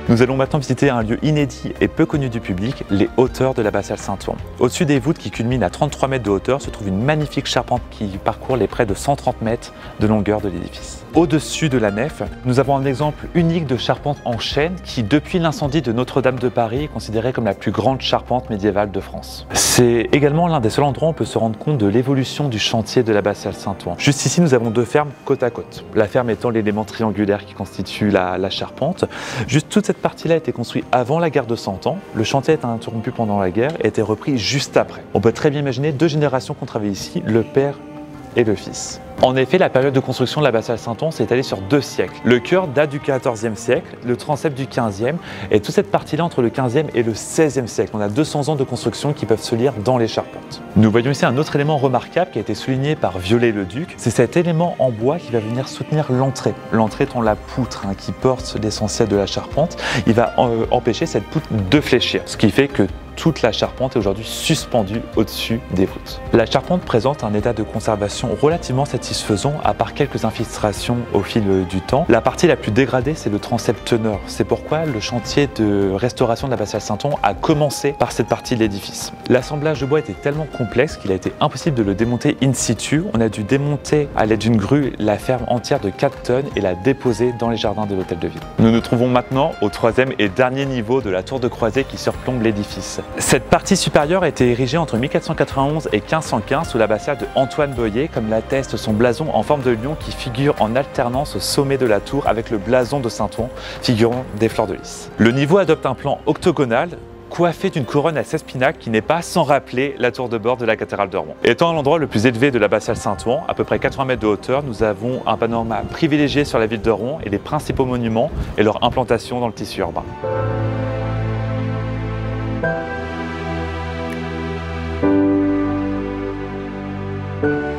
Nous allons maintenant visiter un lieu inédit et peu connu du public, les hauteurs de l'abbatiale Saint-Ouen. Au-dessus des voûtes qui culminent à 33 mètres de hauteur se trouve une magnifique charpente qui parcourt les près de 130 mètres de longueur de l'édifice. Au-dessus de la nef, nous avons un exemple unique de charpente en chêne qui, depuis l'incendie de Notre-Dame de Paris, est considérée comme la plus grande charpente médiévale de France. C'est également l'un des seuls endroits où on peut se rendre compte de l'évolution du chantier de l'abbatiale Saint-Ouen. Juste ici, nous avons deux fermes côte à côte. La ferme étant l'élément triangulaire qui constitue la charpente. Juste toute cette partie-là a été construite avant la guerre de 100 ans. Le chantier a été interrompu pendant la guerre et a été repris juste après. On peut très bien imaginer deux générations qui ont travaillé ici, le père et le fils. En effet, la période de construction de l'abbatiale Saint-Ouen s'est étalée sur 2 siècles. Le chœur date du XIVe siècle, le transept du XVe, et toute cette partie-là entre le XVe et le XVIe siècle. On a 200 ans de construction qui peuvent se lire dans les charpentes. Nous voyons ici un autre élément remarquable qui a été souligné par Viollet-le-Duc. C'est cet élément en bois qui va venir soutenir l'entrée. L'entrée étant la poutre qui porte l'essentiel de la charpente. Il va empêcher cette poutre de fléchir, ce qui fait que toute la charpente est aujourd'hui suspendue au-dessus des voûtes. La charpente présente un état de conservation relativement satisfaisant, à part quelques infiltrations au fil du temps. La partie la plus dégradée, c'est le transept teneur. C'est pourquoi le chantier de restauration de l'abbatiale Saint-Ouen a commencé par cette partie de l'édifice. L'assemblage de bois était tellement complexe qu'il a été impossible de le démonter in situ. On a dû démonter à l'aide d'une grue la ferme entière de 4 tonnes et la déposer dans les jardins de l'hôtel de ville. Nous nous trouvons maintenant au 3e et dernier niveau de la tour de croisée qui surplombe l'édifice. Cette partie supérieure a été érigée entre 1491 et 1515 sous l'abbatiale de Antoine Boyer, comme l'atteste son blason en forme de lion qui figure en alternance au sommet de la tour avec le blason de Saint-Ouen figurant des fleurs de lys. Le niveau adopte un plan octogonal coiffé d'une couronne à 16 pinacles qui n'est pas sans rappeler la tour de bord de la cathédrale de Rouen. Étant l'endroit le plus élevé de l'abbatiale Saint-Ouen, à peu près 80 mètres de hauteur, nous avons un panorama privilégié sur la ville de Rouen et les principaux monuments et leur implantation dans le tissu urbain. Thank you.